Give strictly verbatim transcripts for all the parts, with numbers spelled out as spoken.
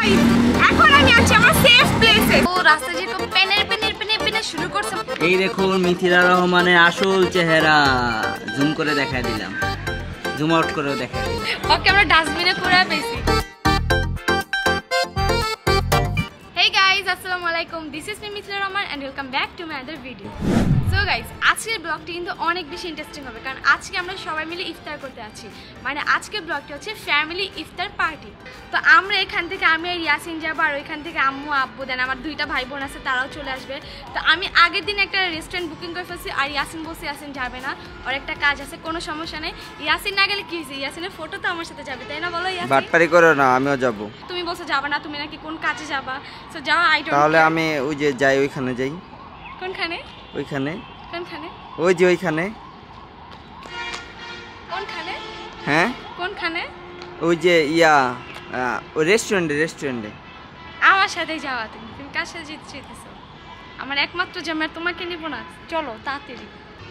Guys এখন আমি আছি আমার সেফ প্লেসে। ও রাস্তা যে তো পেনের পেনের পেনের পেনের শুরু করছে। এই দেখুন মিথিলা রহমানের আসল চেহারা জুম করে দেখাই দিলাম, জুম আউট করেও দেখাই দিলাম। ওকে আমরা ডাস্টবিনে পুরা পেয়েছি। Hey guys, assalamu alaikum. This is me Mithila Rahman and welcome back to my other video. So guys, আজকের ব্লগটি কিন্তু অনেক বেশি ইন্টারেস্টিং হবে কারণ আজকে আমরা সবাই মিলে ইফতার করতে আছি। মানে আজকের ব্লগটি হচ্ছে ফ্যামিলি ইফতার পার্টি। তো আমরা এখান থেকে আমি আর ইয়াসিন যাবো আর ওইখান থেকে আম্মু আব্বু দেন আমার দুইটা ভাই বোন আছে তারাও চলে আসবে। তো আমি আগের দিন একটা রেস্টুরেন্ট বুকিং করে ফেলছি আর ইয়াসিন বলছে ইয়াসিন যাবে না, ওর একটা কাজ আছে, কোনো সমস্যা নেই। ইয়াসিন না গেলে কি হয়েছে, ইয়াসিনের ফটো তো আমার সাথে যাবে তাই না, বলো ইয়াসিন? বাটপারি করো না, আমিও যাব। তুমি বলছো যাবে না, তুমি নাকি কোন কাজে যাবা? সো যাও, আই ডোন্ট। তাহলে আমি ওই যে যাই ওইখানে যাই। কোনখানে? ওইখানে। কোনখানে? ওই যে ওইখানে। কোনখানে? হ্যাঁ কোনখানে? ওই যে ইয়া ওই রেস্টুরেন্টে রেস্টুরেন্টে আমার সাথেই যাওয়া। তুমি তুমি কার সাথে যেতে চাইতেছো? আমার একমাত্র জামাই, তোমাকে নিব না? চলো তাড়াতাড়ি।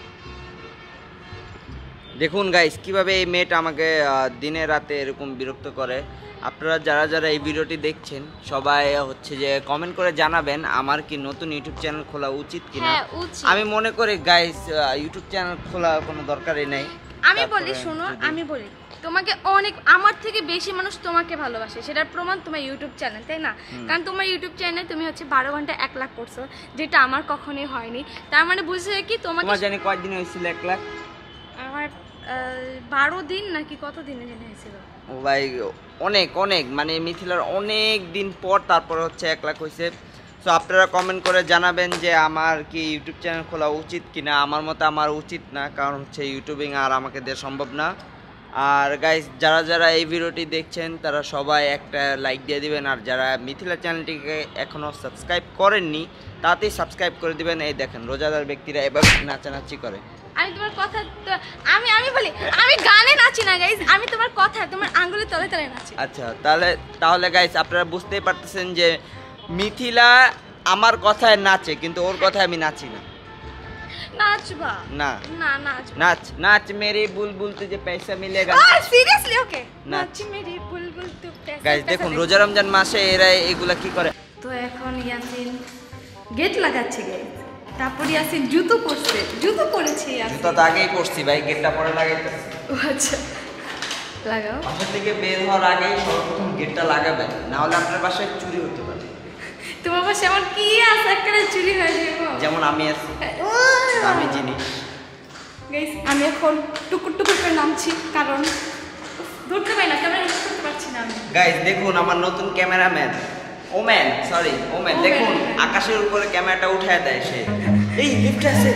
দেখুন গাইস কিভাবে এই মেয়েটা আমাকে দিনে রাতে এরকম বিরক্ত করে। আপনারা যারা যারা এই ভিডিওটি দেখছেন সবাই হচ্ছে যে কমেন্ট করে জানাবেন আমার কি নতুন ইউটিউব চ্যানেল খোলা উচিত কিনা। হ্যাঁ উচিত। আমি মনে করি গাইস ইউটিউব চ্যানেল খোলা কোনো দরকারই নেই। আমি বলি শোনো, আমি বলি তোমাকে অনেক আমার থেকে বেশি মানুষ তোমাকে ভালোবাসে, সেটার প্রমাণ তোমার ইউটিউব চ্যানেল, তাই না? কারণ তোমার ইউটিউব চ্যানেলে তুমি হচ্ছে বারো ঘন্টা এক লাখ করছো, যেটা আমার কখনোই হয়নি। তার মানে বুঝছে কি তোমাকে তোমার জানি কয়দিন হয়েছিল এক লাখ? আমার বারো দিন নাকি কত দিনে জানি হয়েছিল। ও ভাই অনেক অনেক মানে মিথিলার অনেক দিন পর তারপর হচ্ছে এক লাখ হয়েছে। সো আপনারা কমেন্ট করে জানাবেন যে আমার কি ইউটিউব চ্যানেল খোলা উচিত কিনা। আমার মতে আমার উচিত না, কারণ হচ্ছে ইউটিউবিং আর আমাকে দেওয়া সম্ভব না। আর গাইস যারা যারা এই ভিডিওটি দেখছেন তারা সবাই একটা লাইক দিয়ে দিবেন, আর যারা মিথিলা চ্যানেলটিকে এখনও সাবস্ক্রাইব করেননি তাতেই সাবস্ক্রাইব করে দিবেন। এই দেখেন রোজাদার ব্যক্তিরা এভাবে নাচানাচি করে। আমি তোমার কথা আমি আমি বলি আমি গানে নাচি না গাইস, আমি তোমার কথা তোমার আঙ্গুলের তলে তলে নাচি। আচ্ছা তাহলে তাহলে গাইস আপনারা বুঝতেই পারতেছেন যে মিথিলা আমার কথায় নাচে কিন্তু ওর কথায় আমি নাচি না। নাচবা না না নাচ নাচ নাচ মেরে বুলবুল তুঝে পয়সা মিলেগা। সিরিয়াসলি ওকে নাচ নাচ মেরে বুলবুল তু পয়সা। গাইস দেখুন রোজা রমজান মাসে এরা এগুলা কি করে। তো এখন ইয়াসিন গেট লাগাচ্ছে গাইস, তারপর ইয়াসিন জুতো পরছে, জুতো পরেছে ইয়াসিন। জুতো তো আগেই পরছি ভাই, গেটটা পরে লাগাইতেছি। ও আচ্ছা লাগাও। বাসা থেকে বের হওয়ার আগেই সর্বপ্রথম গেটটা লাগাবেন, না হলে আপনার বাসায় চুরি হতে পারে। তোমার বাসায় এমন কি আছে একটা চুরি হয়ে যাবে? যেমন আমি আছি, আমি জিনিস। গাইস আমি এখন টুকুর টুকুর করে নামছি কারণ ধরতে পারি না, ক্যামেরা ইউজ করতে পারছি না আমি। গাইস দেখুন আমার নতুন ক্যামেরাম্যান ওম্যান, সরি ওম্যান, দেখুন আকাশের উপরে ক্যামেরাটা উঠায় দেয় সে। এই লিফট আছে।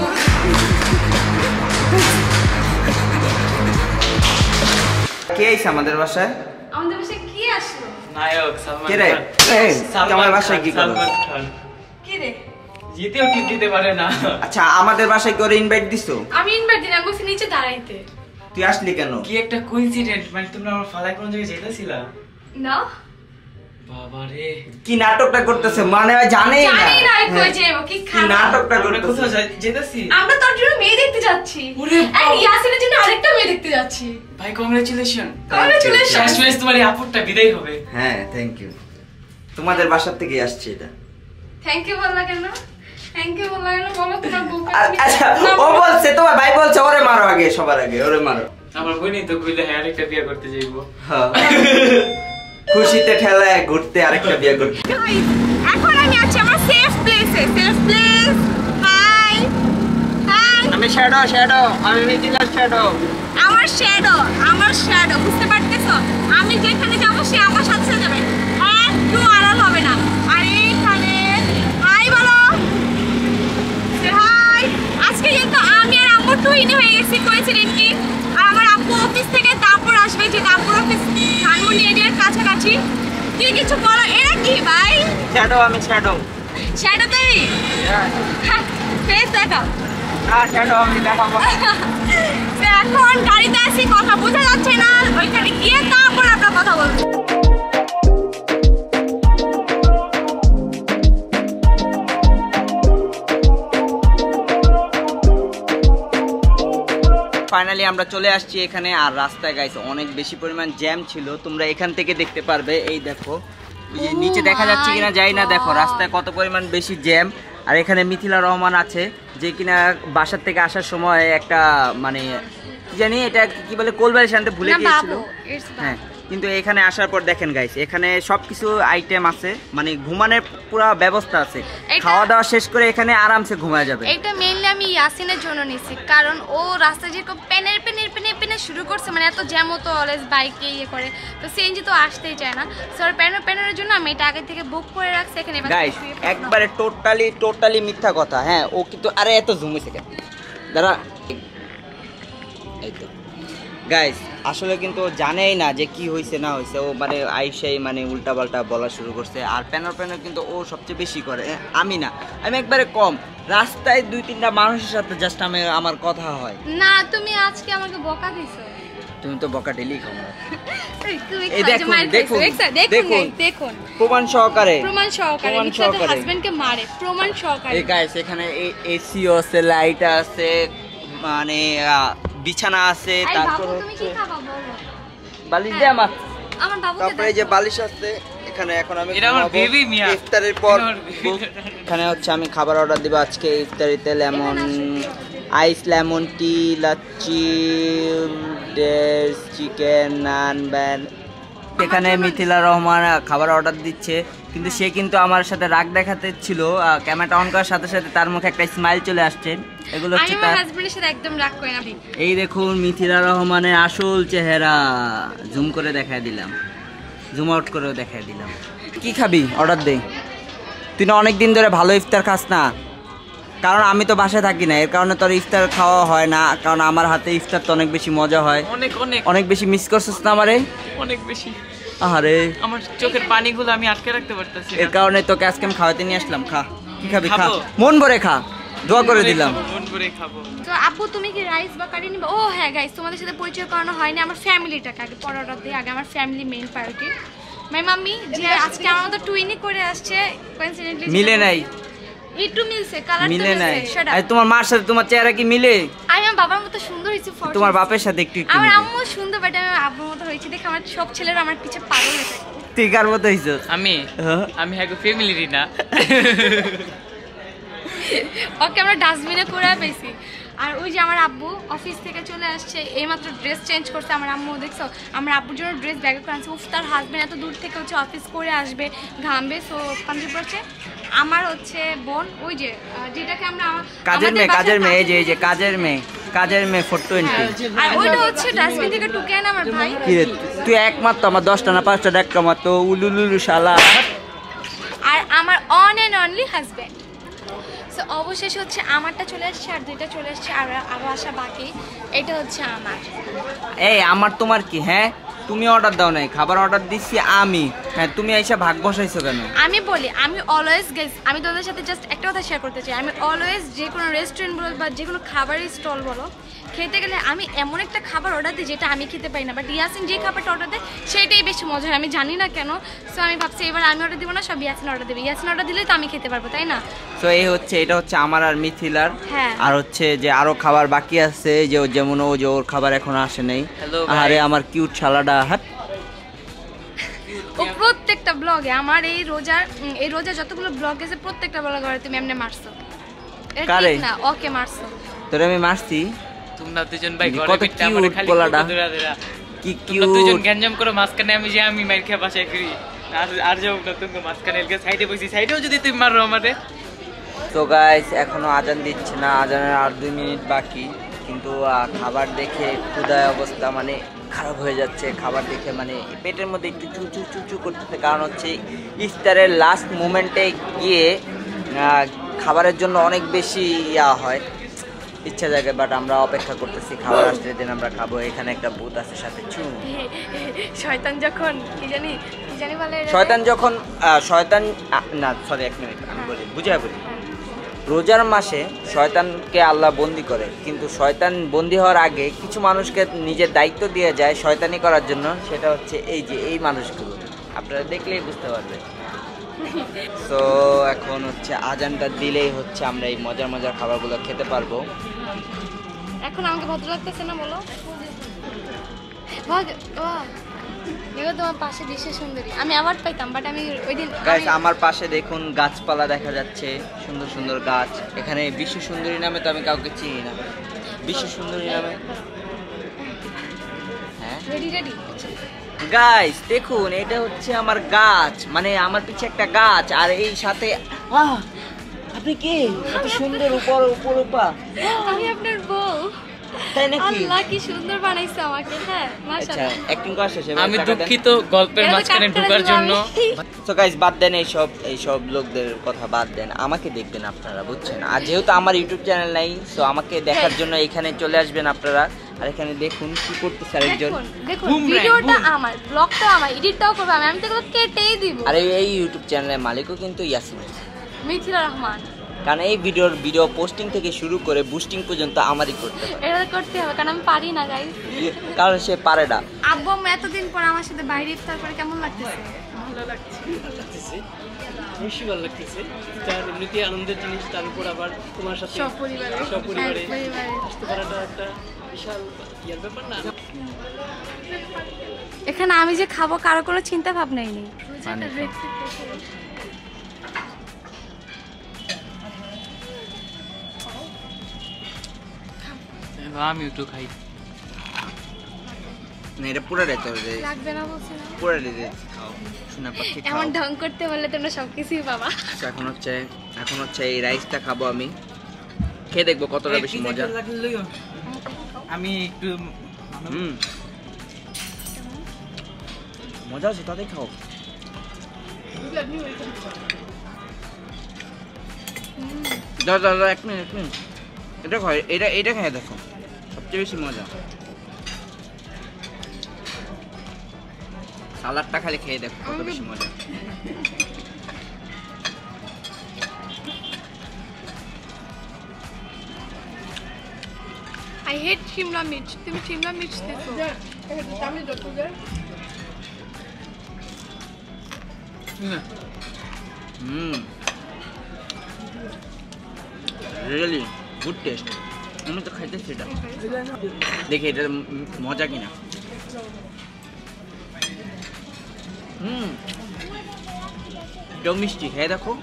কে আইছে আমাদের বাসায়? আমাদের বাসায় কি আসলো? নায়ক সালমান কে রে? এই তোমার বাসায় কি করো? কি রে? জিতেও ঠিক দিতে পারে না। আচ্ছা আমাদের বাসায় করে ইনভাইট দিছো? আমি ইনভাইট দিলাম, বলছি নিচে দাঁড়াইতে। তুই আসলি কেন? কি একটা কোইন্সিডেন্ট, মানে তোমরা আমার ফালায় কোন জায়গায় যাইতাছিলা? না বাবা রে কি নাটকটা করতেছে, মানে জানেই না। জানি না কই যাবো, কি কি খারাপ নাটকটা আমরা করতেছে। কোথাও যাই- যাইতাছি? আমরা তোর জন্য মেয়ে দেখতে যাচ্ছি। ওরে আর ইয়াসিনের জন্য আরেকটা মেয়ে দেখতে যাচ্ছি। ভাই কংগ্রাচুলেশন। কংগ্রাচুলেশন। শেষমেশ তোমার এই আপুরটা বিদায় হবে। হ্যাঁ থ্যাংক ইউ। তোমাদের বাসার থেকে আসছে এটা। থ্যাংক ইউ বললা কেন? থ্যাংক ইউ বললা কেন? বলো তোমার বউকে। আ- আচ্ছা ও বলছে, তোমার ভাই বলছে ওরে মারো আগে, সবার আগে ওরে মারো। আমার বোনই তো কইলে হ্যাঁ আরেকটা বিয়ে করতে যাইবো। হ্যাঁ খুশিতে ঠেলায় ঘুরতে আরেকটা বিয়ে করতে। গাইস এখন আমি আছি আমার সেফ প্লেসে। Safe place. Hi hi. আমি শ্যাডো শ্যাডো আমি মিথিলার শ্যাডো। আমার শ্যাডো, আমার শ্যাডো, বুঝতে পারতেছো? আমি যেখানে যাব সে আমার সাথে সাথে যাবে, একটু আড়াল হবে না। আর এইখানে হাই বলো, হাই। আজকে কিন্তু আমি আর আম্মু টুইনি হয়ে গেছি, কোইন্সিডেন্ট কি? আর আমার আব্বু অফিস থেকে তারপর আসবে, যে আব্বুর অফিস ধানমন্ডি এরিয়ার কাছাকাছি। কি কিছু বলো, এরা কি ভাই? শ্যাডো আমি শ্যাডো। শ্যাডো তুই? হ্যাঁ ফেস দেখাও। না শ্যাডো আমি দেখাবো। এখন গাড়িতে আছি, কথা বোঝা যাচ্ছে না, ওইখানে গিয়ে তারপর আমরা কথা বলবো। ফাইনালি আমরা চলে আসছি এখানে। আর রাস্তায় গাইছে অনেক বেশি পরিমাণ জ্যাম ছিল, তোমরা এখান থেকে দেখতে পারবে। এই দেখো ওই যে নিচে দেখা যাচ্ছে কিনা যাই না, দেখো রাস্তায় কত পরিমাণ বেশি জ্যাম। আর এখানে মিথিলা রহমান আছে যে কিনা বাসার থেকে আসার সময় একটা মানে কি জানি এটা কি বলে কোলবাড়ি শান্তে ভুলে গিয়েছিল। হ্যাঁ, কিন্তু এখানে আসার পর দেখেন গাইস, এখানে সবকিছু আইটেম আছে, মানে ঘুমানোর পুরো ব্যবস্থা আছে। খাওয়া দাওয়া শেষ করে এখানে আরামসে ঘুমায় যাবে। এটা মেইনলি আমি ইয়াসিনের জন্য নিছি, কারণ ও রাস্তায় যেরকম পেনের পেনের পেনের পেনে শুরু করছে, মানে এত জ্যামও তো অলওয়েজ বাইকে ইয়ে করে, তো সিএনজি তো আসতেই চায় না। সো পেনের পেনের জন্য আমি এটা আগে থেকে বুক করে রাখছি এখানে। গাইস একবারে টোটালি টোটালি মিথ্যা কথা। হ্যাঁ, ও কিন্তু আরে এত জুম হইছে কেন দাঁড়া। এই তো গাইস আসলে কিন্তু জানেই না যে কি হয়েছে না হয়েছে, ও মানে আইসাই মানে উল্টা পাল্টা বলা শুরু করছে। আর প্যানর প্যানর কিন্তু ও সবচেয়ে বেশি করে, আমি না, আমি একবারে কম। রাস্তায় দুই তিনটা মানুষের সাথে জাস্ট আমি আমার কথা হয় না। তুমি আজকে আমাকে বকা দিছো। তুমি তো বকা ডেলি খাও না। এই দেখুন দেখুন দেখুন দেখুন প্রমাণ সহকারে প্রমাণ সহকারে মিথিলা হাজবেন্ডকে মারে প্রমাণ সহকারে। এই গাইস এখানে এসি আছে, লাইট আছে, মানে বিছানা আছে, তারপর হচ্ছে বালিশ দে আমার আমার বাবুকে। তারপরে এই যে বালিশ আছে এখানে। এখন আমি এটা আমার বেবি মিয়া। ইফতারের পর এখানে হচ্ছে আমি খাবার অর্ডার দিব আজকে ইফতারিতে। Lemon ice lemon tea, lassi, ডেস, চিকেন, নান, ব্যান। এখানে মিথিলা রহমান খাবার অর্ডার দিচ্ছে, কিন্তু সে কিন্তু আমার সাথে রাগ দেখাতে ছিল। ক্যামেরাটা অন করার সাথে সাথে তার মুখে একটা স্মাইল চলে আসছে। এগুলো হচ্ছে তার হাজবেন্ডের সাথে একদম রাগ করে না। এই দেখুন মিথিলা রহমানের আসল চেহারা, জুম করে দেখায় দিলাম, জুম আউট করেও দেখায় দিলাম। কি খাবি অর্ডার দে। তুই না অনেক দিন ধরে ভালো ইফতার খাস না, কারণ আমি তো বাসায় থাকি না, এর কারণে তোর ইফতার খাওয়া হয় না। কারণ আমার হাতে ইফতার তো অনেক বেশি মজা হয়। অনেক অনেক অনেক বেশি মিস করছিস না আমারে? অনেক বেশি। আরে আমার চোখের পানিগুলো আমি আটকে রাখতে পারতেছি এর কারণে তোকে আজকে আমি খাওয়াতে নিয়ে আসলাম। খা, কি খাবি খা, খাবো। মন ভরে খা, দোয়া করে দিলাম। মন করে খাবো। তো আপু তুমি কি রাইস বা কারি নিবা? ও হ্যাঁ গাইস, তোমাদের সাথে পরিচয় করানো হয়নি আমার ফ্যামিলিটাকে। আগে পর অর্ডার দিই, আগে আমার family main priority. My mummy যে আজকে আমার মতো টুইনি করে আসছে, কোইন্সিডেন্টলি মিলে নাই, একটু মিলছে, কালার মিলে নাই। শাট আরে তোমার মার সাথে তোমার চেহারা কি মিলে? আমি আমার বাবার মতো সুন্দর হইছি, ফর্সা। তোমার বাপের সাথে একটু একটু আমার মিলে। আম্মু সুন্দর, বাট আমি আব্বুর মতো হইছি দেখে আমার সব ছেলেরা আমার পিছে পাগল হয়ে যায়। তুই কার মতো হইছস? আমি হ্যাঁ। আমি হ্যাঁ ফ্যামিলিরই না। ওকে আমরা ডাস্টবিনে করে পেয়েছি। আর ওই যে আমার আব্বু অফিস থেকে চলে আসছে, এইমাত্র ড্রেস চেঞ্জ করছে। আমার আম্মু দেখছো আমার আব্বুর জন্য ড্রেস ব্যাগে করে আনছে। উফ, তার হাজবেন্ড এত দূর থেকে হচ্ছে অফিস করে আসবে, ঘামবে, সো পাঞ্জাবি পড়ছে। আমার হচ্ছে বোন, ওই যে যেটাকে আমরা কাজের মেয়ে, কাজের মেয়ে, এই যে এই যে কাজের মেয়ে, কাজের মেয়ে ফোর টোয়েন্টি। আর ওইটা হচ্ছে ডাস্টবিন থেকে টুকে আনে আমার ভাই। কি রে তুই একমাত্র আমার দশটা না পাঁচটা দেখা মাত্র উলুলুলু শালা। আর আমার one and only husband. So অবশেষে হচ্ছে আমারটা চলে আসছে, আর দুইটা চলে আসছে, আর আরও আসা বাকি। এটা হচ্ছে আমার। এই আমার তোমার কি? হ্যাঁ, তুমি অর্ডার দাও নাই, খাবার অর্ডার দিচ্ছি আমি। হ্যাঁ, তুমি এসে ভাগ বসাইছো কেন? আমি বলি, আমি অলওয়েজ গেস, আমি তোমাদের সাথে জাস্ট একটা কথা শেয়ার করতে চাই। আমি অলওয়েজ যে কোনো রেস্টুরেন্ট বলো বা যে কোনো খাবারের স্টল বলো, খেতে গেলে আমি এমন একটা খাবার অর্ডার দিই যেটা আমি খেতে পারি না, বাট ইয়াসিন যে খাবারটা অর্ডার দেয় সেটাই বেশি মজা হয়। আমি জানি না কেন। সো আমি ভাবছি এবার আমি অর্ডার দিব না, সব ইয়াসিন অর্ডার দেবে। ইয়াসিন অর্ডার দিলেই তো আমি খেতে পারবো, তাই না? তো এই হচ্ছে, এটা হচ্ছে আমার আর মিথিলার। হ্যাঁ। আর হচ্ছে যে আরো খাবার বাকি আছে, যে ও যেমন ও যে ওর খাবার এখন আসে নাই। Hello, আরে আমার কিউট শালাটা, হাট। ও প্রত্যেকটা ব্লগে আমার এই রোজার উম, এই রোজা যতগুলো ব্লগ গেছে প্রত্যেকটা ব্লগে তুমি এমনি মারছো। এটা কারে? ঠিক না, ওকে মারছো। তোরে আমি মারছি? তোমরা দুজন ভাই কত ঘরে বিটটা আমারে cute খালি পোলাটা। কুকুরা দেরা। কি তোমরা দুজন কিউট। গ্যাঞ্জাম করো মাঝখানে, আমি যে আমি মাইর খেয়ে বাসায় করি। আর আর যাও না তুমি মাঝখানে, এলকে সাইডে বসি, সাইডেও যদি তুমি মারো আমারে। তো গাইস এখনো আজান দিচ্ছে না, আজানের আর দুই মিনিট বাকি, কিন্তু আহ, খাবার দেখে ক্ষুধায় অবস্থা মানে খারাপ হয়ে যাচ্ছে। খাবার দেখে মানে পেটের মধ্যে একটু চু চু চু চু করতেছে, কারণ হচ্ছে ইফতারের লাস্ট মোমেন্টে গিয়ে আহ, খাবারের জন্য অনেক বেশি ইয়া হয়, ইচ্ছা জাগে। বাট আমরা অপেক্ষা করতেছি খাবার আসলে দিন আমরা খাবো। এখানে একটা বুথ আছে সাথে চু। শয়তান যখন কি জানি কি জানি বলে, শয়তান যখন আহ, শয়তান আহ, না সরি এক মিনিট আমি বলি বুঝাই বলি। রোজার মাসে শয়তানকে আল্লাহ বন্দি করে, কিন্তু শয়তান বন্দি হওয়ার আগে কিছু মানুষকে নিজের দায়িত্ব দিয়ে যায় শয়তানি করার জন্য। সেটা হচ্ছে এই যে এই মানুষগুলো, আপনারা দেখলেই বুঝতে পারবেন। তো এখন হচ্ছে আজানটা দিলেই হচ্ছে আমরা এই মজার মজার খাবারগুলো খেতে পারবো। এখন আমাকে ভদ্র লাগতেছে না বলো? ভদ্র- ও, দেখো তোমার পাশে বিশ্ব সুন্দরী আমি অ্যাওয়ার্ড পাইতাম বাট আমি ওই দিন গাইস আমার পাশে দেখুন গাছপালা দেখা যাচ্ছে, সুন্দর সুন্দর গাছ। এখানে বিশ্ব সুন্দরী নামে তো আমি কাউকে চিনি না। বিশ্ব সুন্দরী নামে হ্যাঁ রেডি রেডি গাইস দেখুন এটা হচ্ছে আমার গাছ, মানে আমার পিছে একটা গাছ আর এই সাথে আহ আপনি কি এত সুন্দর উপর উপর উপা আমি আপনার বউ। তাই নাকি? আল্লাহ কি সুন্দর বানাইছে আমাকে। হ্যাঁ আচ্ছা মাশাআল্লাহ। অ্যাক্টিং করা শেষ, এবার আমি টাকা দেন। দুঃখিত গল্পের এটা তো মাঝখানে কাটতে ঢোকার দিলাম জন্য। আমি। তো গাইস বাদ দেন এইসব এইসব লোকদের কথা বাদ দেন, আমাকে দেখবেন আপনারা, বুঝছেন? আর যেহেতু আমার ইউটিউব চ্যানেল নাই, সো আমাকে দেখার জন্য এখানে চলে আসবেন আপনারা। আর এখানে দেখুন কি করতেছে আরেকজন। দেখুন দেখুন বুম ব্র্যান্ড, ভিডিওটা বুম। আমার, ব্লগটা আমার, এডিটটাও করব আমি, আমি তো এগুলো কেটেই দিব। আর এই- এই ইউটিউব চ্যানেলের মালিকও কিন্তু ইয়াসিন, মিথিলা রহমান। কারণ এই ভিডিওর ভিডিও পোস্টিং থেকে শুরু করে বুস্টিং পর্যন্ত আমারই করতে হয়, এটা করতে হবে কারণ আমি পারি না গাইস। কারণ সে পারে না। আব্বু আম্মু এতদিন পর আমার সাথে বাইরে ইফতার করে কেমন লাগতেছে? ভালো লাগতেছে, বেশি ভালো লাগতেছে। তার এমনিতে আনন্দের জিনিস, তার উপর আবার তোমার সাথে সপরিবারে সপরিবারে একপরিবারে। আসতে পারাটা একটা বিশাল ইয়ার ব্যাপার না। এখানে আমি যে খাবো কারো কোনো চিন্তা ভাবনাই নেই। মানে আমি একটু খাই। না এটা পুরো রেতে হবে, লাগবে না বলছি না। পুরো রেতে খাও, শোনা পাখি খাও। এমন ঢং করতে বললে তোমরা সবকিছুই পাবা। আচ্ছা, এখন হচ্ছে এখন হচ্ছে এই রাইসটা খাবো আমি, খেয়ে দেখবো কতটা বেশি মজা। আমি একটু হুম মজা আছে, তাতে খাও। দাও দাও দাও, এক মিনিট এক মিনিট, এটা খাও, এটা এটা খেয়ে দেখো, সবচেয়ে বেশি মজা। সালাডটা খালি খেয়ে দেখো কত বেশি মজা। আই হেট শিমলা মির্চ। তুমি শিমলা মির্চ দেখো। Hmm really good taste. আমি তো খাইতেছি এটা, দেখি এটা ম- মজা কিনা। হুম এটাও মিষ্টি, খেয়ে দেখো।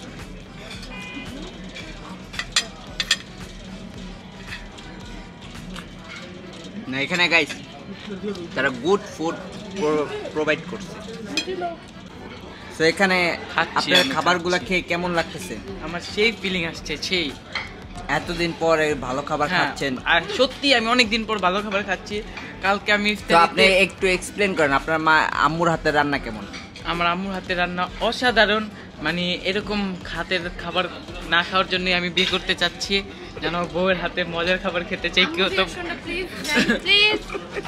না এখানে গাইস তারা গুড ফুড প্রোভাইড করছে। তো এখানে খাচ্ছি, আপনার আমি খাবারগুলো খাচ্ছি। খেয়ে কেমন লাগতেছে? আমার সেই ফিলিং আসছে, সেই এতদিন পরে ভালো খাবার হ্যাঁ, খাচ্ছেন, আর সত্যি আমি অনেক দিন পর ভালো খাবার খাচ্ছি। কালকে আমি তো ইফতারিতে- আপনি একটু এক্সপ্লেন করেন আপনার মা আম্মুর হাতের রান্না কেমন? আমার আম্মুর হাতের রান্না অসাধারণ। মানে এরকম হাতের খাবার না খাওয়ার জন্য আমি বিয়ে করতে চাচ্ছি, যেন বউয়ের হাতে মজার খাবার খেতে চাই। কেউ তো প্লিজ প্লিজ।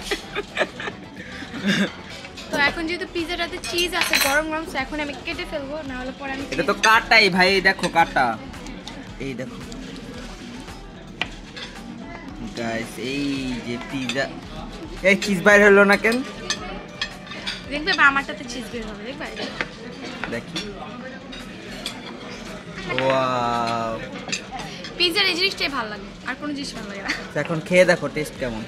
তো এখন যেহেতু পিজাটাতে চিজ আছে গরম গরম, so এখন আমি কেটে ফেলবো, না হলে পরে আমি এটা তো কাটাই ভাই, দেখো কাটা, এই দেখো গাইস, এই যে পিজা, এই চিজ বাইর হলো না কেন? দেখবে বা আমারটাতে চিজ বের হবে, দেখবে। দেখি, ওয়াও, পিজার এই জিনিসটাই ভালো লাগে, আর কোনো জিনিস ভালো লাগে না। এখন খেয়ে দেখো টেস্ট কেমন।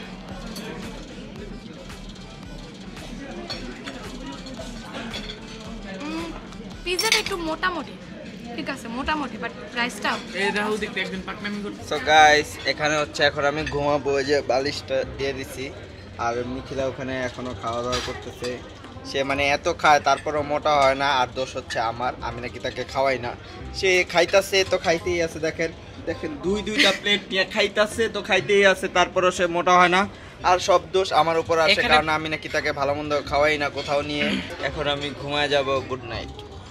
পিজাটা একটু মোটামুটি ঠিক আছে, মোটামুটি, বাট প্রাইসটাও এই রাহুল দেখতে একজন পাকনামি করতে। সো গাইস এখানে হচ্ছে এখন আমি ঘুমাবো, ওই যে বালিশটা দিয়ে দিছি, আর মিথিলা ওখানে এখনো খাওয়া দাওয়া করতেছে। সে মানে এত খায় তারপরও মোটা হয় না, আর দোষ হচ্ছে আমার, আমি নাকি তাকে খাওয়াই না। সে খাইতাছে তো খাইতেই আছে, দেখেন দেখেন দুই দুইটা প্লেট নিয়ে খাইতাছে তো খাইতেই আছে, তারপরও সে মোটা হয় না। আর সব দোষ আমার উপর আসে, এখানে- কারণ আমি নাকি তাকে ভালো মন্দ খাওয়াই না কোথাও নিয়ে। এখন আমি ঘুমায় যাব, গুড নাইট।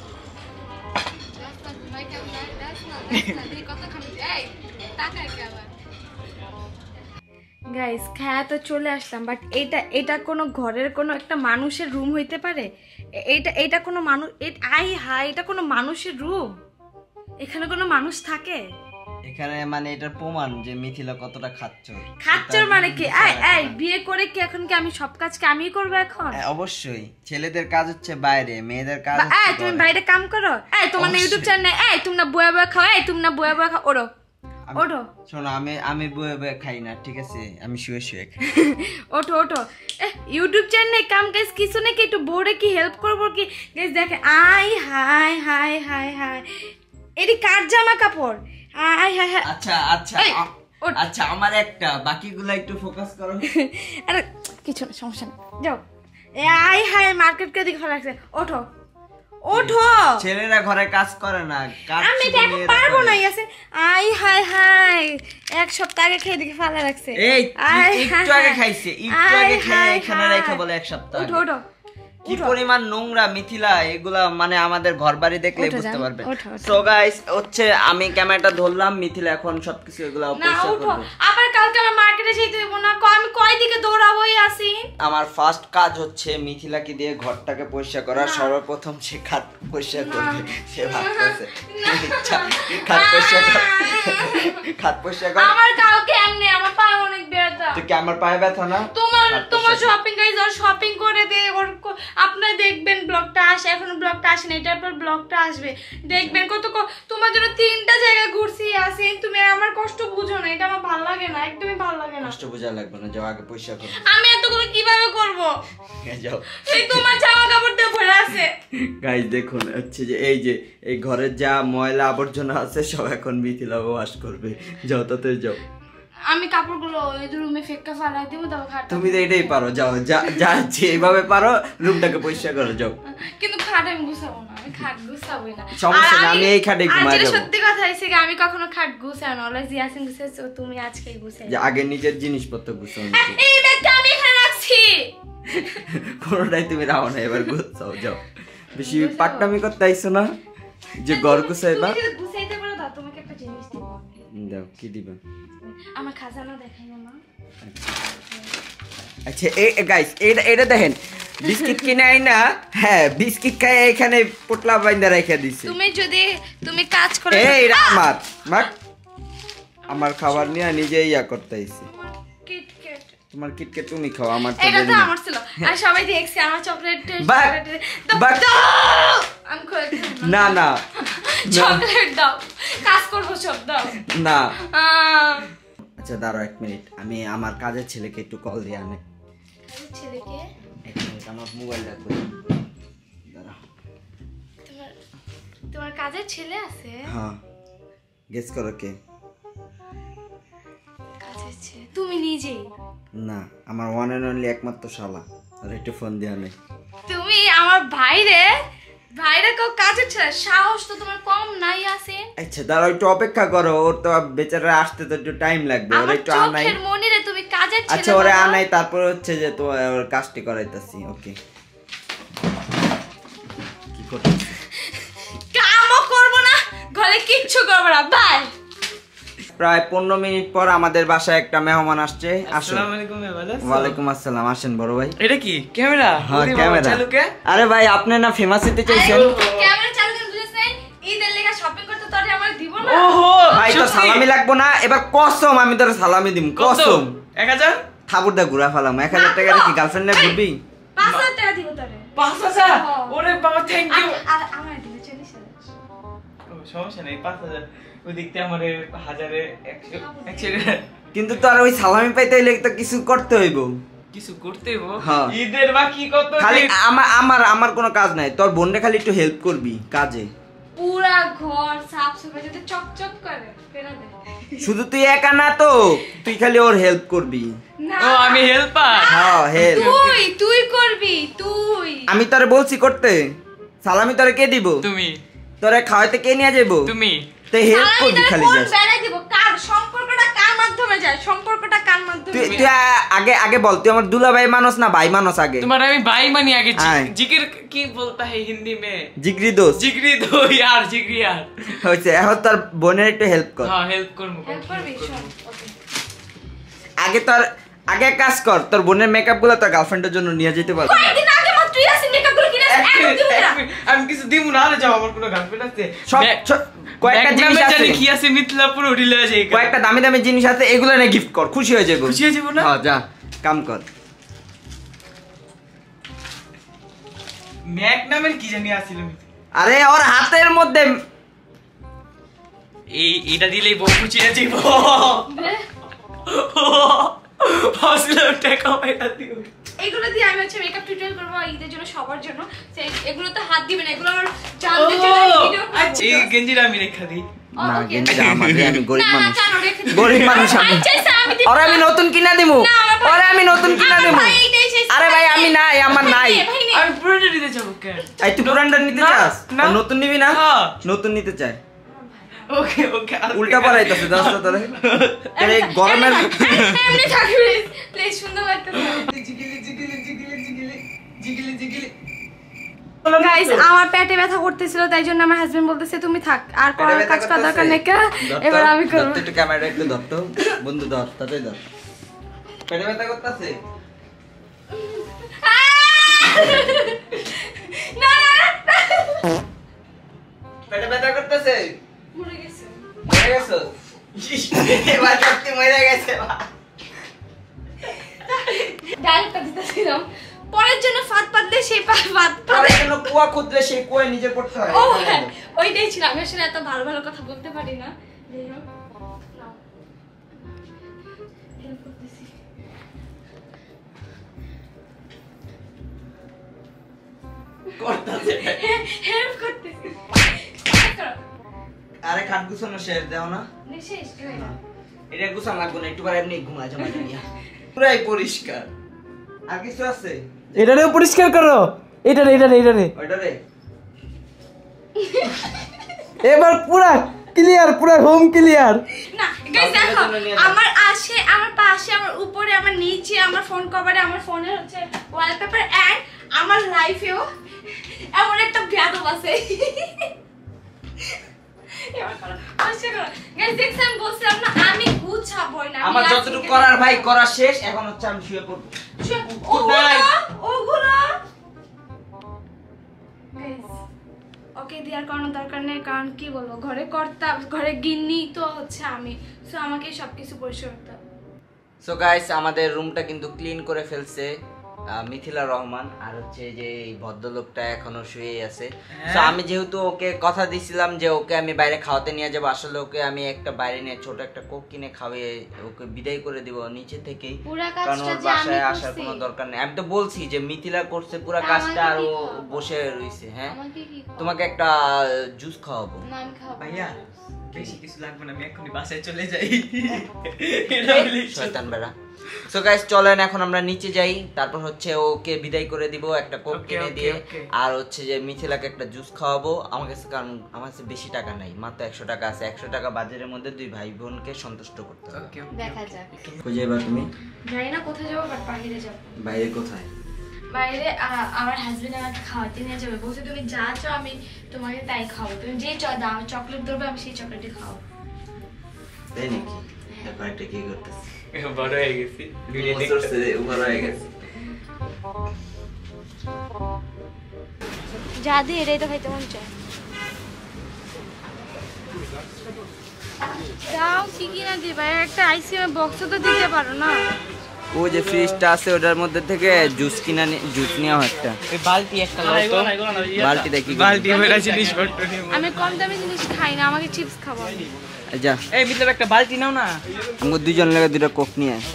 গাইস খায়া তো চলে আসলাম, বাট এটা এটা কোনো ঘরের কোনো একটা মানুষের রুম হইতে পারে? এ- এইটা এটা কোনো মানুষ, আই হাই, এটা কোনো মানুষের রুম? এখানে কোনো মানুষ থাকে? এখানে মানে এটার প্রমাণ যে মিথিলা কতটা খাচ্ছ। খাচ্চর মানে কি? এই এই বিয়ে করে কি এখন কি আমি সব কাজ কি আমিই করব এখন? হ্যাঁ, অবশ্যই ছেলেদের কাজ হচ্ছে বাইরে, মেয়েদের কাজ বা হচ্ছে এই তুমি ঘরে। বাইরে কাম করো, এই তোমার না ইউটিউব চ্যানেল, এই তুমি না বয়া বয়া খাও, এই তুমি না বয়া বয়া খাও, ওরো আমি- ওঠো শোনো আমি আমি বয়ে বয়ে খাই না, ঠিক আছে? আমি শুয়ে শুয়ে খাই। ওঠো ওঠো এ ইউটিউব চ্যানেলে কাম গাইস কিছু নাকি একটু বোর্ডে কি হেল্প করবো কি গাইস দেখে আই হাই হাই হাই হাই এটি কার জামা কাপড় আই হাই হাই আচ্ছা আচ্ছা এই, আ- ওঠ। আচ্ছা আমার একটা, বাকিগুলো একটু ফোকাস করো। আরে কিছু না সমস্যা নেই যাও এ আই হাই মার্কেট কে দিকে ফেলা রাখছে ওঠো ওঠো ছেলেরা ঘরে কাজ করে না, কাজ আমি শুধু এটা এখন মেয়েরা পারবো করে। না ইয়াসিন আই হাই হাই এক সপ্তাহ আগে খেয়ে দিকে ফেলা রাখছে এই আই একটু হাই আগে হাই। খাইছে, একটু আই আগে খাই হাই এখানে হাই। রেখে বলে এক সপ্তাহ ওঠো আগে। ওঠো কি পরিমাণ নোংরা মিথিলা, এগুলা মানে আমাদের ঘর বাড়ি দেখলে ওঠো বুঝতে জান, পারবে। ওঠো, ওঠো। সো গাইস হচ্ছে আমি ক্যামেরাটা ধরলাম, মিথিলা এখন সবকিছু এগুলা না পরিষ্কার উঠো করবে। আবার কালকে আমার মার্কেটে যেতে দেবো না ক- আমি কয় দিকে দৌড়াবো ইয়াসিন আমার ফার্স্ট কাজ হচ্ছে মিথিলাকে দিয়ে ঘরটাকে পরিষ্কার করা। সর্বপ্রথম সে খাট পরিষ্কার করবে, সে ভাবতেছে আচ্ছা, খাট পরিষ্কার কর, খাট পরিষ্কার কর। আমার কালকে এমনি আমার পা অনেক ব্যথা তুই কি আমার পায়ে ব্যথা না? তোমার খাট তোমার পরিষ্কার কর। শপিং গাইজ ওর শপিং করে দে ওর ক- আপনারা দেখবেন ব্লগটা আসে এখনো ব্লগটা আসে না এটার পর ব্লগটা আসবে দেখবেন কত ক- তোমার জন্য তিনটা জায়গায় ঘুরছি আসেন তুমি আমার কষ্ট বুঝো না এটা আমার ভালো লাগে না একদমই ভালো লাগে না কষ্ট বোঝা লাগবে না, যাও আগে পরিষ্কার করো। আমি এতগুলো কিভাবে করব যাও এই তোমার জামা কাপড় দিয়ে ভরে আছে গাইস দেখুন হচ্ছে যে এই যে এই ঘরের যা ময়লা আবর্জনা আছে সব এখন মিথিলা ওয়াশ করবে। যাও তাতে যাও, আমি কাপড়গুলো ওই রুমে ফেক্কা ফালাই দিব তারপর খাট তুমি তো এটাই পারো, যাও যা যা যেভাবে পারো রুমটাকে পরিষ্কার করো যাও। কিন্তু খাট আমি গুছাবো না আমি খাট গুছাবোই না সমস্যা আর নেই, আমি এই খাটে আর ঘুমায় যেটা যাবো। সত্যি কথা হইছে কি আমি কখনো খাট গুছাই না অলওয়েজ ইয়াসিন গুছাইছো তুমি আজকেই গুছাই যে আগে নিজের জিনিসপত্র গুছাও, এই ব্যাগটা আমি এখানে রাখছি কোনোটাই তুমি রাও না, এবার গুছাও যাও। বেশি পাকটামি করতে আইছো না যে ঘর গুছাইবা। তুমি যদি গুছাইতে পারো দাও তোমাকে একটা জিনিস দিব দাও, কি দিবা? আমার খাজানা দেখাই না মা আচ্ছা এই গাইস এটা এটা দেখেন, বিস্কিট কিনে আই না, হ্যাঁ বিস্কিট খাই এখানে পোটলা বাইন্দা রেখে দিছে। তুমি যদি তুমি কাজ করে এই এটা আমার বাট আমার খাবার নিয়ে নিজে ইয়া করতে আইছি। কিটক্যাট তোমার কিটকে তুমি খাও, আমার তো এটা দেরি তো না। আমার ছিল আর সবাই দেখছে আমার চকলেট বাট বাট আমি কই না না চকলেট দাও কাজ করবো সব দাও না। আহ, আচ্ছা দাঁড়াও এক মিনিট, আমি আমার কাজের ছেলেকে একটু কল দিয়ে আনে। ছেলেকে এক মিনিট আমার মোবাইলটা কই, দাঁড়াও। তোমার তোমার কাজের ছেলে আছে হ্যাঁ গেস করো কে? কাজের ছেলে তুমি নিজেই না, আমার ওয়ান এন্ড অনলি একমাত্র শালা। আর একটু ফোন দিয়ে আনে। তুমি আমার ভাইরে ভাইরে কেউ কাজের ছেলে সাহস তো তোমার কম নাই আছে আচ্ছা দাঁড়াও একটু অপেক্ষা করো, ওর তো বেচারা আসতে তো একটু টাইম লাগবে, ওর আমার একটু আনাই। চোখের মনিরে তুমি কাজের ছেলে আচ্ছা ওরে বলো। আনাই, তারপর হচ্ছে যে তো ওর কাজটি করাইতাছি। ওকে কি করতেছি? কামও করবো না ঘরে কিচ্ছু করবো না বাই প্রায় পনেরো মিনিট পর আমাদের বাসায় একটা মেহমান আসছে। আসুন। আসসালামু আলাইকুম ভালো আছো? ওয়ালাইকুম আসসালাম, আসেন বড় ভাই। এটা কি ক্যামেরা? হ্যাঁ ওরে বাবা, ক্যামেরা। চালু কে? আরে ভাই আপনি না ফেমাস হতে চাইছেন? ক্যামেরা চালু করে বুঝেছেন ঈদের লেগা শপিং করতে তোরে আমার দিব না ওহো ভাই তো সত্যি? সালামি লাগবো না, এবার কসম আমি তোর সালামি দিম, কত? কসম। এক হাজার? থাবুরদা ঘুরা ফেলাম, এক হাজার টাকা কি গার্লফ্রেন্ড নিয়ে ঘুরবি? পাঁচ হাজার টাকা দিব তোরে পাঁচ হাজার? হ্যাঁ। ওরে বাবা থ্যাংক ইউ। আর- আর আমার দিবে চল্লিশ হাজার ও, সমস্যা নেই, পাঁচ হাজার ওই দিকতে আমার হাজারে একশো একশো কিন্তু তোর ওই সালামি পাইতে হইলে তো কিছু করতে হইব। কিছু করতে হইব। হ্যাঁ। ঈদের বাকি কত খালি দিন? আমার আমার আমার কোনো কাজ নাই, তোর বোনরে খালি একটু হেল্প করবি কাজে। পুরা ঘর সাফ সাফাই যাতে চকচক করে ফেরা দে শুধু তুই একা না তো, তুই খালি ওর হেল্প করবি। না ও আমি হেল্পার। হ্যাঁ হেল্প। তুই তুই করবি তুই আমি তোরে বলছি করতে, সালামি তোরে কে দিব? তুমি তোরে খাওয়াইতে কে নিয়ে যাবো? তুমি তুই হেল্প সারা করবি ঈদের খালি কোন জাস্ট। বেড়াই দিব কার সম্পর্কটা কার মাধ্যমে যায় সম্পর্কটা কার মাধ্যমে তুই যায়? তুই আ- আগে আগে বল, তুই আমার দুলা ভাই মানুষ না ভাই মানুষ? আগে तुम्हारा मैं भाई मानी आगे जि- आए। जिगर की बोलता है हिंदी में জিগরি দোষ जिगरी दो यार जिगरी यार হয়েছে, এখন তোর বোনের একটু হেল্প কর। हाँ हेल्प कर मुझे হেল্প করবি শোন ওকে আগে তোর আগে এক কাজ কর, তোর বোনের মেকআপ গুলো তোর গার্লফ্রেন্ডের জন্য নিয়ে যেতে পার। কয়েকদিন আগে মাত্র ইয়াসিন মেকআপগুলো কিনে আসছে এখন দিব না আমি কিছু দিব না আরে যাও আমার কোনো গার্লফ্রেন্ড আছে সব সব- কয়েকটা জিনিস আছে, জানি কি আছে মিথিলাপুর উড়িলে আছে কয়েকটা দামি দামি জিনিস আছে, এগুলো নিয়ে গিফট কর, খুশি হয়ে যাবো। খুশি হয়ে যাবো না? হ্যাঁ যা কাম কর। ম্যাক নামের কি জানি আছিল আরে ওর হাতের মধ্যে এই এটা দিলেই বউ খুঁচিয়ে যাইব ভাবছিলাম টাকা পাইতা দিব এগুলো দিয়ে আমি হচ্ছে মেকআপ টিউটোরিয়াল করবো ঈদের জন্য সবার জন্য। এগুলো তো হাত দিবেন, এগুলো আমার জানতে চাই ভিডিও। আচ্ছা এই গেঞ্জিটা আমি রেখা দিই। না গেঞ্জিটা আমার, আমি গরিব মানুষ, কেন রেখে দিবেন? গরিব মানুষ আমি। আরে আমি নতুন কিনা দিমু, আরে আমি নতুন কিনা দিমু। আরে ভাই আমি নাই, আমার নাই। আমি পুরোটা নিতে যাবো কেন? এই তুই পুরানটা নিতে না, চাস? না। আর নতুন নিবি না? হ্যাঁ। নতুন নিতে চাই। ওকে ওকে উল্টা পড়াইতাছে দশটা তোরে। তোরে এই গরমের এমনি থাকবে প্লিজ, সুন্দর লাগতেছে। জিগিলি জিগিলি জিগিলি জিগিলি জিগিলি জিগিলি। গাইস আমার পেটে ব্যথা করতেছিল, তাই জন্য আমার হাজবেন্ড বলতেছে তুমি থাক, আর করার কাজ করার দরকার নেই। এবার আমি করব। একটু ক্যামেরা একটু ধর তো বন্ধু, ধর তাতে ধর। পেটে ব্যথা করতেছে? না না পেটে ব্যথা করতেছে? মরে গেছে। মরে গেছো? এবার সত্যি মরে গেছে। ডায়লগটা দিতেছিলাম, পরের জন্য ফাঁদ পাতলে সেই ফাঁদ আর পাবে। এখানে কুয়া খুদলে সেই কুয়ায় নিজে পড়তে হয়। ও হ্যাঁ, ওইটাই ছিল। আমি আসলে এত ভালো ভালো কথা বলতে পারি না। যাই হোক, নাও। হেল্প করতেছি। করতেছে। হেল্প করতেছি। আরে খাট গুছানো শেষ দাও না। শেষ হয়ে গেল। এটা গুছানো লাগবে না, একটু পরে এমনি ঘুমা জমা নিয়া। পুরাই পরিষ্কার। আর কিছু আছে? এটারেও পরিষ্কার করো, এটারে এটারে এটারে ওইটা রে। এবার পুরা ক্লিয়ার, পুরা হোম ক্লিয়ার। না গাইস দেখো, আমার আসে, আমার পাশে, আমার উপরে, আমার নিচে, আমার ফোন কভারে, আমার ফোনের হচ্ছে ওয়ালপেপার, এন্ড আমার লাইফেও এমন একটা ব্যাধব আছে। আমার যতটুকু করার ভাই করা শেষ, এখন হচ্ছে আমি শুয়ে পড়ব। ওকে দেওয়ার কোনো দরকার নেই, কারণ কি বলবো, ঘরে কর্তা, ঘরে গিন্নি তো হচ্ছে আমি, সো আমাকে সবকিছু পরিষ্কার করতে হবে। সো গাইস আমাদের রুমটা কিন্তু ক্লিন করে ফেলছে মিথিলা রহমান, আর হচ্ছে যে এই ভদ্রলোকটা এখনো শুয়ে আছে। তো আমি যেহেতু ওকে কথা দিছিলাম যে ওকে আমি বাইরে খাওয়াতে নিয়ে যাবো, আসলে ওকে আমি একটা বাইরে নিয়ে ছোট একটা কোক কিনে খাওয়িয়ে ওকে বিদায় করে দিব নিচে থেকেই, কারণ ওর বাসায় আসার কোনো দরকার নেই। আমি তো বলছি যে মিথিলা করছে পুরো কাজটা, আর ও বসে রইছে। হ্যাঁ তোমাকে একটা জুস খাওয়াবো। ভাইয়া বেশি কিছু লাগবে না, আমি এখনই বাসায় চলে যাই। শয়তান বেড়া। সো গাইস চলেন এখন আমরা নিচে যাই, তারপর হচ্ছে ওকে বিদায় করে দিব একটা কোক কিনে দিয়ে, আর হচ্ছে যে মিথিলাকে একটা জুস খাওয়াবো। আমার কাছে, কারণ আমার কাছে বেশি টাকা নাই, মাত্র একশো টাকা আছে। একশো টাকা বাজারের মধ্যে দুই ভাই বোনকে সন্তুষ্ট করতে হবে। দেখা যাক। খুঁজে এবার তুমি জানি না কোথায় যাবো, বাট বাইরে যাবো। বাইরে কোথায়? বাইরে আমার হাজবেন্ড আমাকে খাওয়াতে নিয়ে যাবে, বলছে তুমি যা চাও আমি তোমাকে তাই খাবো, তুমি যে দাম চকলেট ধরবে আমি সেই চকলেটই খাবো। তাই নাকি? তারপর একটা কি করতেছে, বড় হয়ে গেছি, বড় হয়ে গেছে। যা দিয়ে এটাই তো খাইতে মন চায়। দাও কি কিনা দিবা, একটা আইসক্রিমের বক্স তো দিতে পারো না। ও যে ফ্রিজটা আছে ওটার মধ্যে থেকে জুস কিনা জুস নিয়ে একটা এই বালতি একটা লাও তো, বালতি দেখি বালতি ভরা জিনিসপত্র নিয়ে। আমি কম দামি জিনিস খাই না, আমাকে চিপস খাবো। যা এই মিতলাব একটা বালতি নাও না। আমাকে দুইজন লাগে দুটো কোক নিয়ে আয়।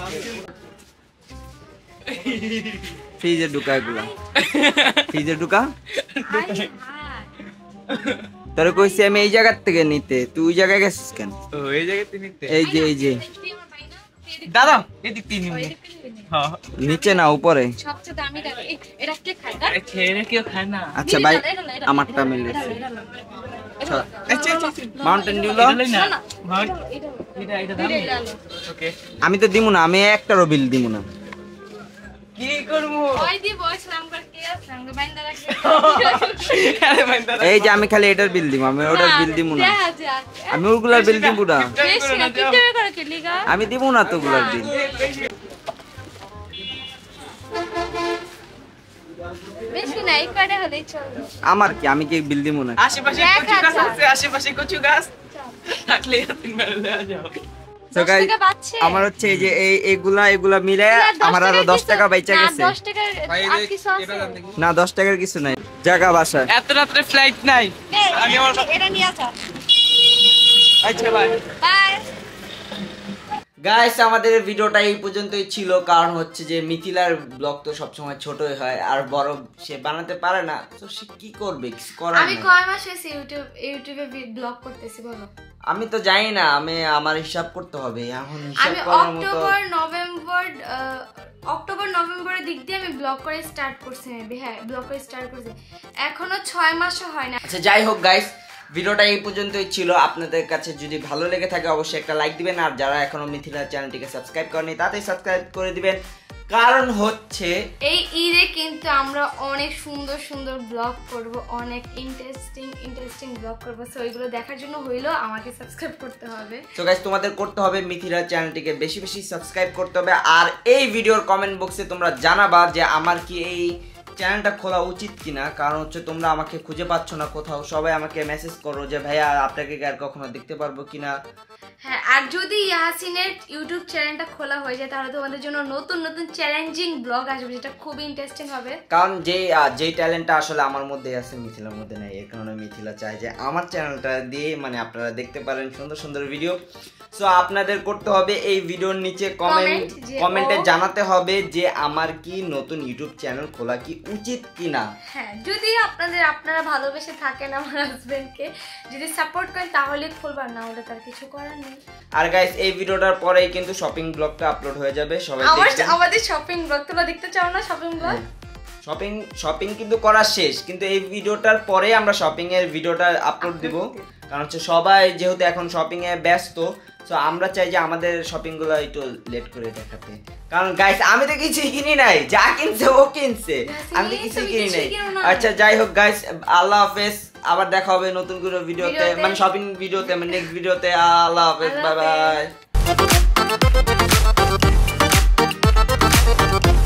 ফ্রিজে ঢুকা এগুলা, ফ্রিজে ঢুকা। তোরে কইছি আমি এই জায়গার থেকে নিতে, তুই ওই জায়গায় গেছিস কেন? ও এই জায়গাতে নিতে। এই যে এই যে দাদা এদিক তিন মিনিট। হ্যাঁ নিচে না উপরে। সবচেয়ে দামি দামি এটা কে খায়? আচ্ছা এরা কেউ খায় না। আচ্ছা ভাই আমারটা মিলেছে। আচ্ছা আচ্ছা মাউন্টেন ডিউ এটা লই না। এটা এটা দাম। ওকে আমি তো দিমু না, আমি একটারও বিল দিমু না। কি করব? ওই দি বয়স নাম করে কে আছে আমাকে বাইন্দা রাখছে। আরে ভাই দাদা এই যে আমি খালি এটার বিল দিমু, আমি ওটার বিল দিমু না। দেখা যাক। আমি ওগুলার বিল দিমু না, বেশি না কি দেবে করে কি লিগা? আমি দিমু না তো ওগুলার বিল। বেশি না এই কাটে হলেই চলবে। আমার কি, আমি কি বিল দিমু না? আশেপাশে কচু গাছ আছে, আশেপাশে কচু গাছ থাকলে তিন বেলা দেওয়া যাও। So guys, আমার হচ্ছে এই যে এই এগুলা এগুলা মিলে আমার আরো দশ টাকা বাইচা গেছে। দশ টাকার আর কিছু আছে? না দশ টাকার কিছু নাই, জায়গা বাসায়। এত রাত্রে ফ্লাইট নাই। আমি আমার এটা নিয়ে আসা। আচ্ছা বাই বাই। গাইস আমাদের ভিডিওটা এই পর্যন্তই ছিল, কারণ হচ্ছে যে মিথিলার ব্লগ তো সবসময় ছোটই হয় আর বড় সে বানাতে পারে না, তো সে কি করবে, কিছু করার আমি নেই। কয় মাস হয়েছে ইউটিউব ইউটিউবে ব্লগ করতেছি বলো? আমি তো জানি না, আমি আমার হিসাব করতে হবে এখন, হিসাব আমি করার মতো। অক্টোবর নভেম্বর আহ, অক্টোবর নভেম্বরের দিক দিয়ে আমি ব্লগ করে স্টার্ট করছি, মেবি হ্যাঁ ব্লগ করে স্টার্ট করছি, এখনো ছয় মাসও হয় না। আচ্ছা যাই হোক গাইস, ভিডিওটা এই পর্যন্তই ছিল। আপনাদের কাছে যদি ভালো লেগে থাকে অবশ্যই একটা লাইক দিবেন, আর যারা এখনো মিথিলা চ্যানেলটিকে সাবস্ক্রাইব করেনি তাড়াতাড়ি সাবস্ক্রাইব করে দিবেন, কারণ হচ্ছে এই ঈদে কিন্তু আমরা অনেক সুন্দর সুন্দর ব্লগ করব, অনেক ইন্টারেস্টিং ইন্টারেস্টিং ব্লগ করব, সো ওইগুলো দেখার জন্য হইলো আমাকে সাবস্ক্রাইব করতে হবে। তো গাইস তোমাদের করতে হবে মিথিলা চ্যানেলটিকে বেশি বেশি সাবস্ক্রাইব করতে হবে, আর এই ভিডিওর কমেন্ট বক্সে তোমরা জানাবা যে আমার কি এই চ্যানেলটা খোলা উচিত কিনা, কারণ হচ্ছে তোমরা আমাকে খুঁজে পাচ্ছ না কোথাও, সবাই আমাকে মেসেজ করো যে ভাইয়া আপনাকে কি আর কখনো দেখতে পারবো কিনা। হ্যাঁ, আর যদি ইয়াসিনের ইউটিউব চ্যানেলটা খোলা হয়ে যায় তাহলে তোমাদের জন্য নতুন নতুন চ্যালেঞ্জিং ব্লগ আসবে, যেটা খুব ইন্টারেস্টিং হবে। কারণ যে যেই ট্যালেন্টটা আসলে আমার মধ্যে আছে মিথিলার মধ্যে নাই, এর কারণে মিথিলা চাই যে আমার চ্যানেলটা দিয়ে মানে আপনারা দেখতে পারেন সুন্দর সুন্দর ভিডিও। সো আপনাদের করতে হবে এই ভিডিওর নিচে কমেন্ট Comment যে কমেন্টে ও- জানাতে হবে যে আমার কি নতুন ইউটিউব চ্যানেল খোলা কি উচিত কিনা। হ্যাঁ, যদি আপনাদের আপনারা ভালোবেসে থাকেন আমার হাজবেন্ডকে, যদি সাপোর্ট করেন তাহলে খুলবার, না হলে তার কিছু করার নেই। আর গাইস এই ভিডিওটার পরেই কিন্তু শপিং ব্লগটা আপলোড হয়ে যাবে, সবাই আমার দেখবেন। আমাদের শপিং ব্লগ তোমরা দেখতে চাও না? শপিং ব্লগ শপিং শপিং কিন্তু করা শেষ, কিন্তু এই ভিডিওটার পরে আমরা শপিং এর ভিডিওটা আপলোড দিব, কারণ হচ্ছে সবাই যেহেতু এখন শপিং এ ব্যস্ত, সো আমরা চাই যে আমাদের শপিং গুলো একটু লেট করে দেখাতে, কারণ গাইস আমি তো কিছুই কিনি নাই, যা কিনছে ও কিনছে, আমি তো কিছুই কিনি নাই। আচ্ছা যাই হোক গাইস, আল্লাহ হাফেজ, আবার দেখা হবে নতুন কোনো ভিডিওতে, ভিডিওতে। মানে শপিং ভিডিওতে, মানে নেক্সট ভিডিওতে। আল্লাহ হাফেজ, আল্লাহ বাই হাফেজ। বাই।